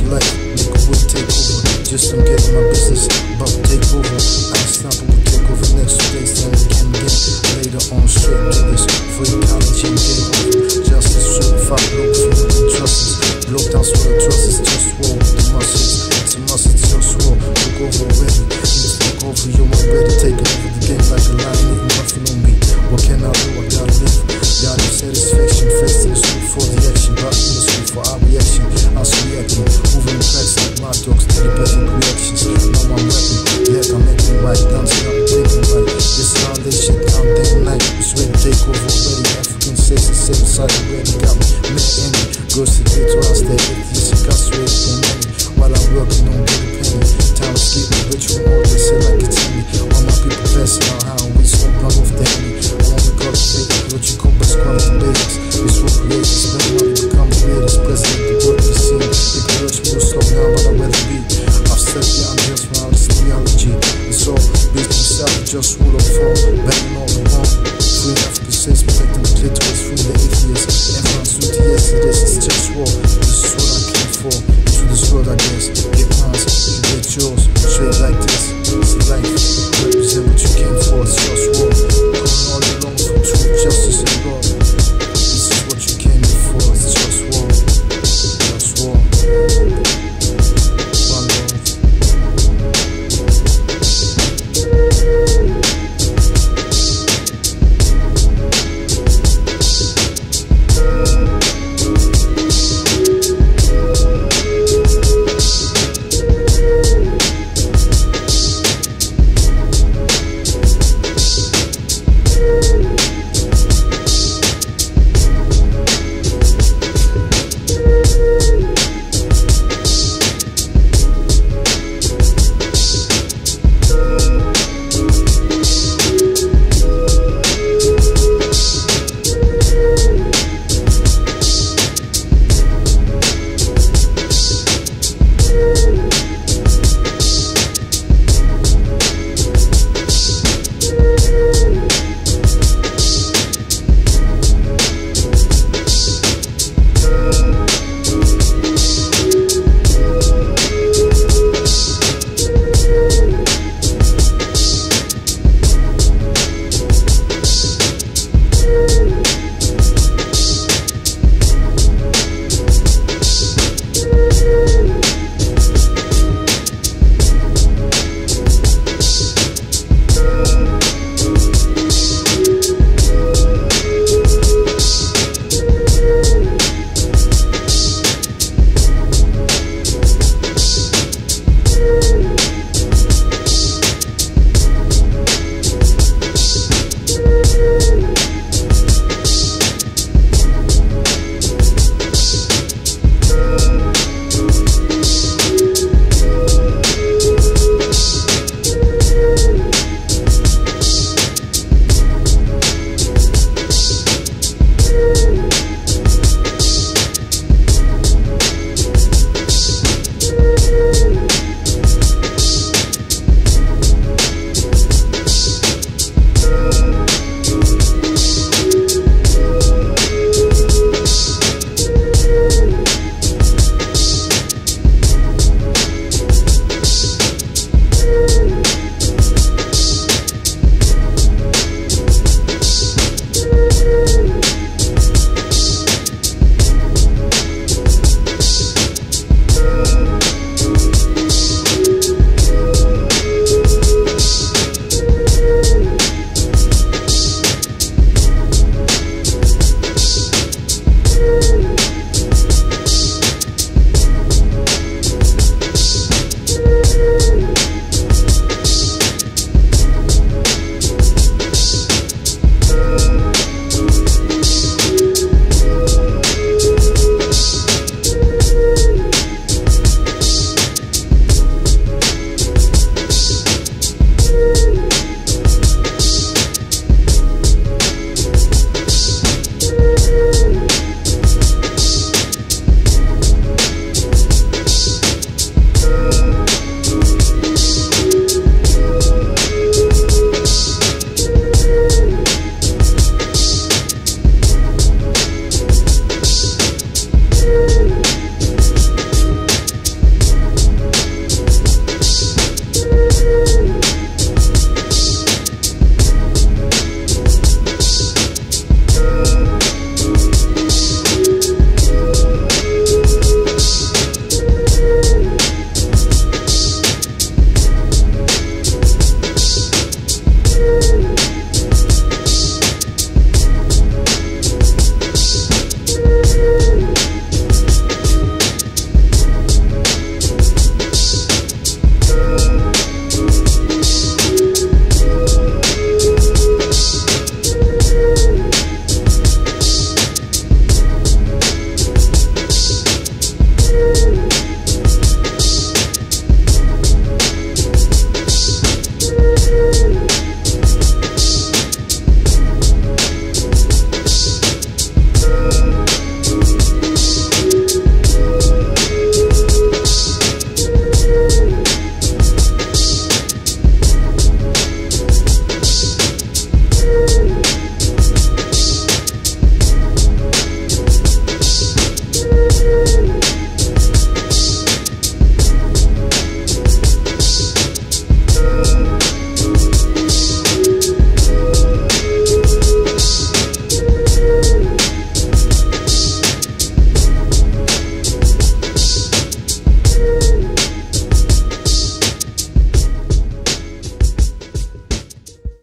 life, make a way, take over. Just I'm getting my business about to take over. I ain't stopping, we'll take over next day, then again. Later on, straight to this free college and game over. Justice, certified, low feeling and trust. Blow down so the trust is just swole with the muscles. It's a must, it's your swole. Look over already, just look over, yo, I'm ready. Taking over the game like a lion, even nothing on me. What can I do? I gotta live. Got no satisfaction, faced in the street for the action, but in the street for our reaction. I was reacting, moving fast like my dogs to the better reactions. Now I'm rapping, yeah, I'm making right, dancing up, thinking right. This how they shit down day and night. It's ready to take over already. African says the same side already got me. Man, envy, girls to get to us, they atheist, incarcerated and money. While I'm working on getting penny. Time to keep me rich from all they say like it's me. All my people passing out how we smoke out off the enemy. I wanna call it fake, what you call us quality babies. We swap creators, spend money, become creators. President, the world we see. They can urge me to slow down, but I'd rather be. I've said, yeah, I'm just around this theology. It's all based on self, just rule of fall. Banging all the wrong. Free African states, protecting the clitoris, free the atheists. Everyone's with the yes, it is, it's just war. This is what I came for. Into this world, I guess.